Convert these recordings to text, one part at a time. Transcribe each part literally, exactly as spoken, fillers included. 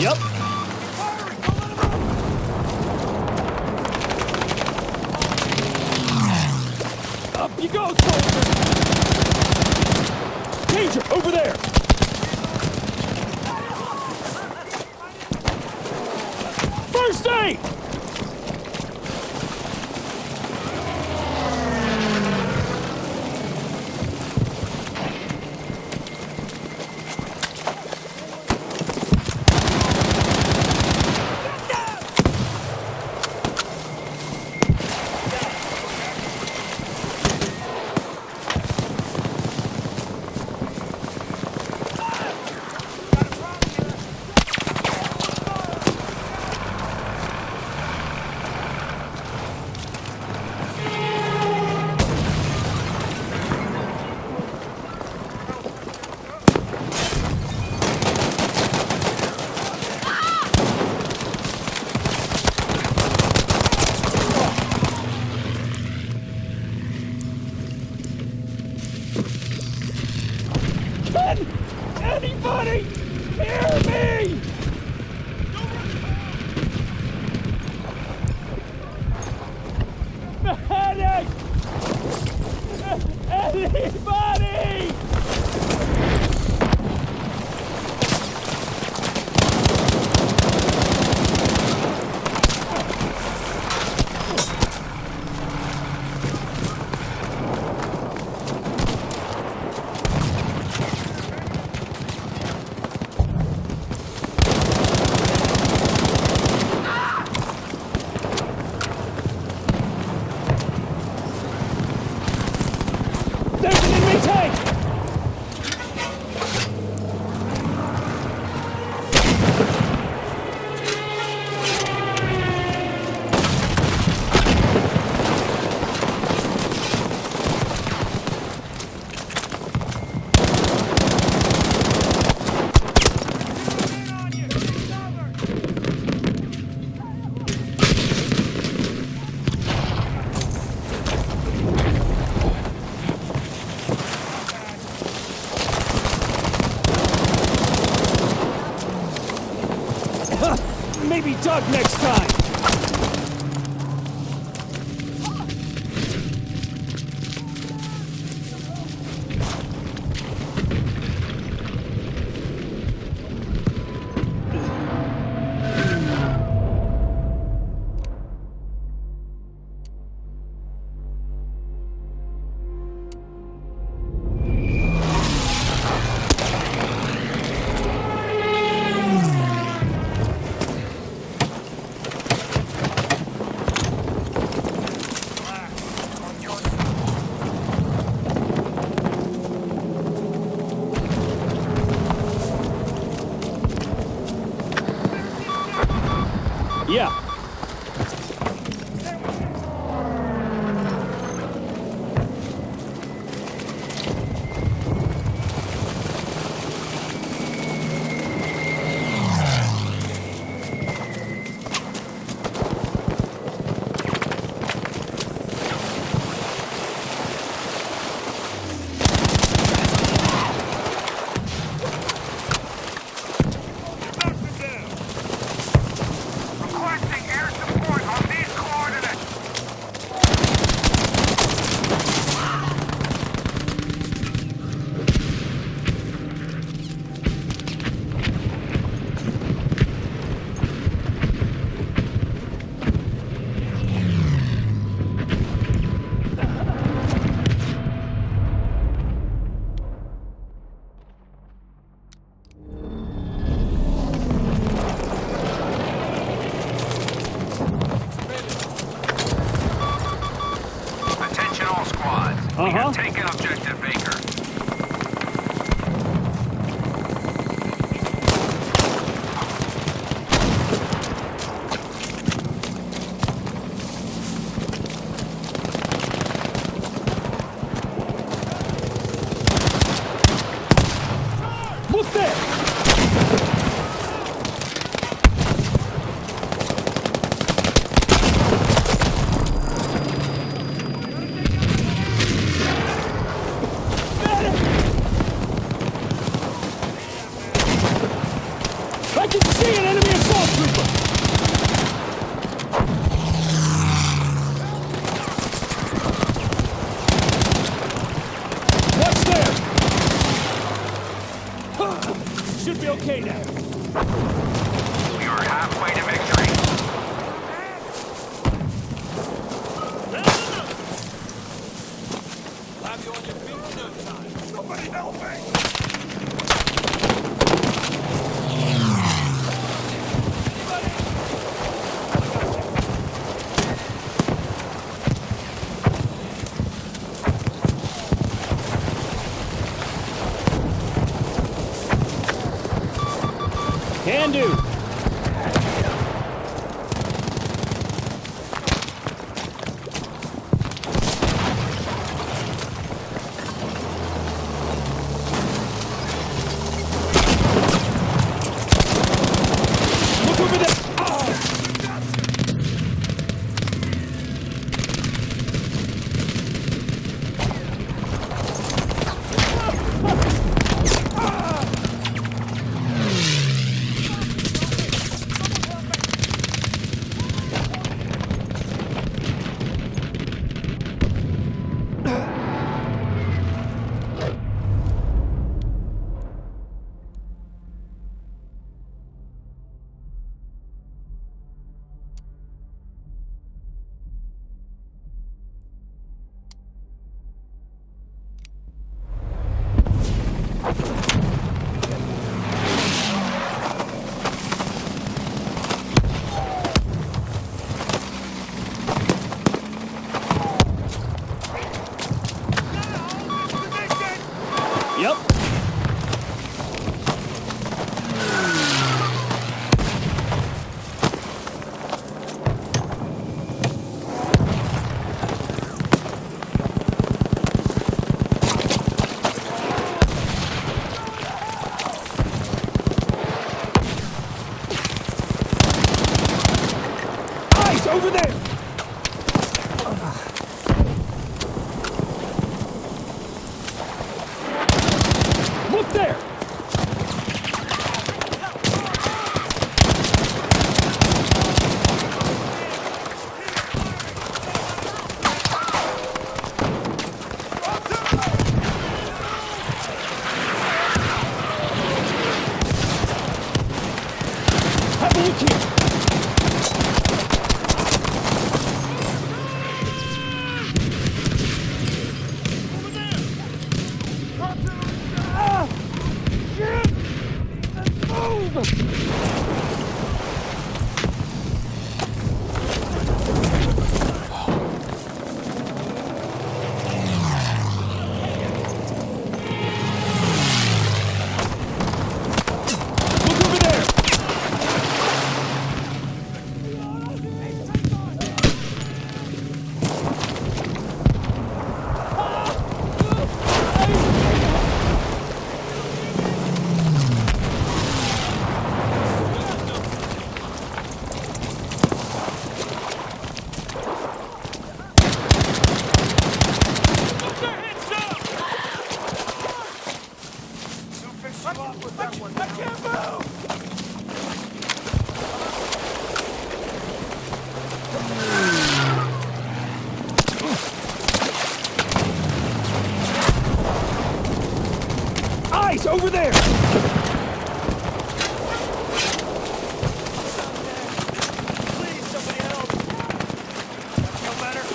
Yep. Up you go, soldier! Danger! Over there! First aid! Anybody hear me? Medic! Anybody! There's an enemy tank! Maybe Doug next time! Yeah. We have taken objective Baker. Look there! I can see an enemy! should be okay now. We are halfway to victory. Have you on your feet in no time. Somebody help me! Can do. Look over there. Oh. Yep. Eyes over there. Look there! Have a look here! Ah! Shit! Let's move! Look over there! I can't move! Eyes over there! Please, somebody help! No better?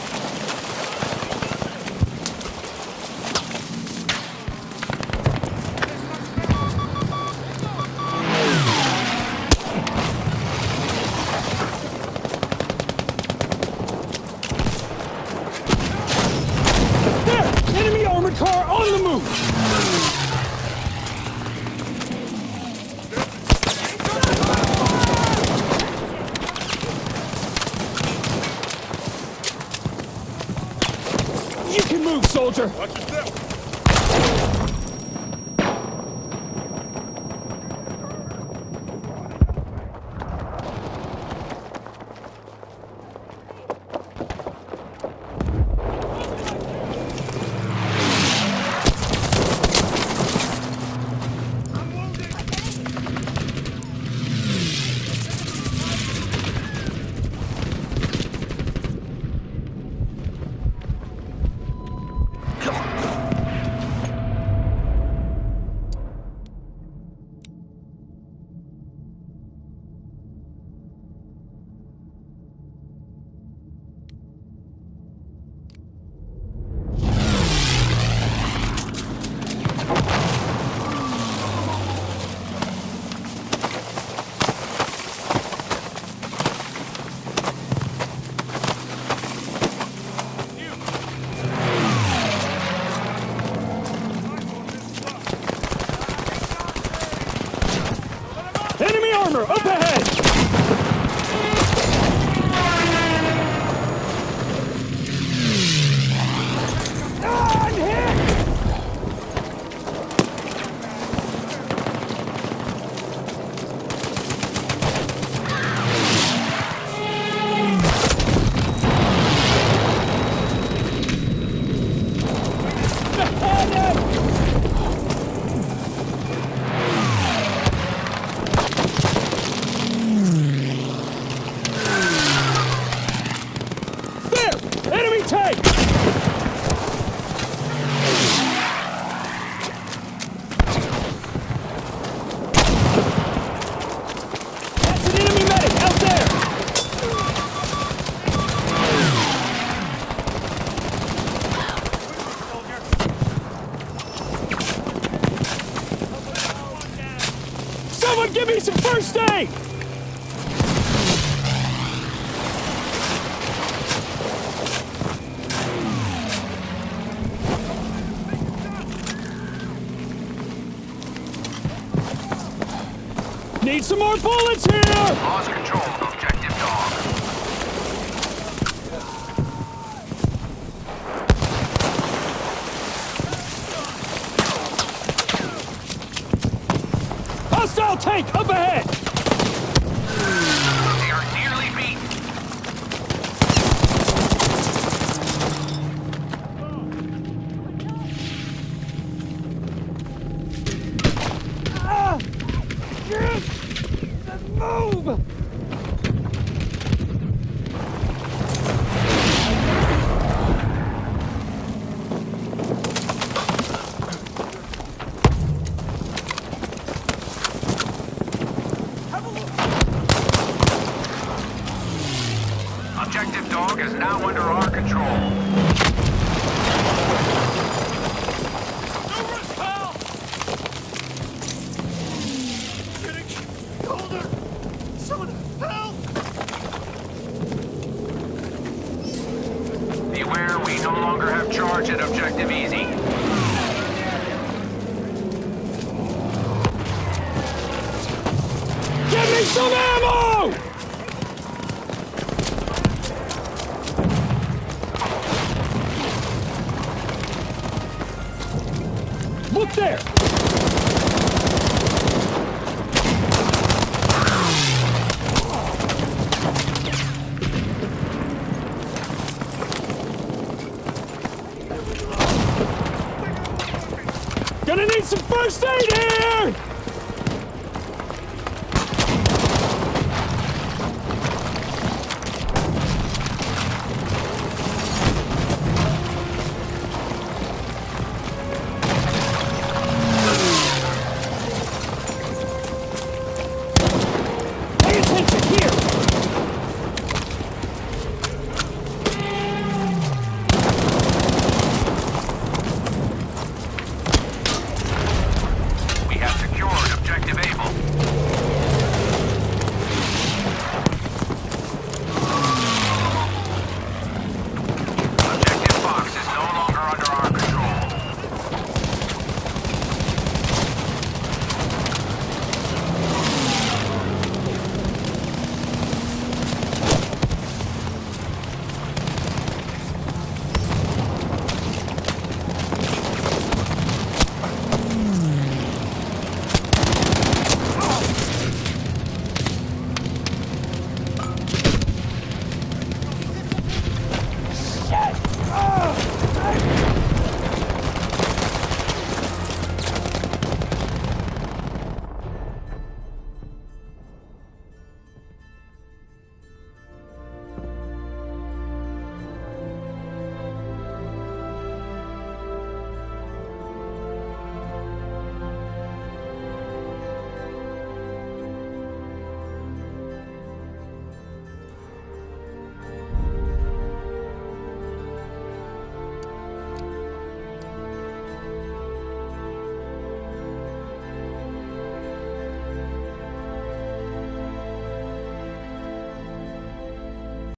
There! Enemy armored car on the move! You can move, soldier! Watch your step! armor up ahead! Ah, I'm hit! Someone give me some first aid! Need some more bullets here! Lost control of objective dog. Hostile tank up ahead! They are nearly beaten. Ah! Move! Objective dog is now under our control. Beware, we no longer have charge at Objective Easy. Give me some ammo! Look there!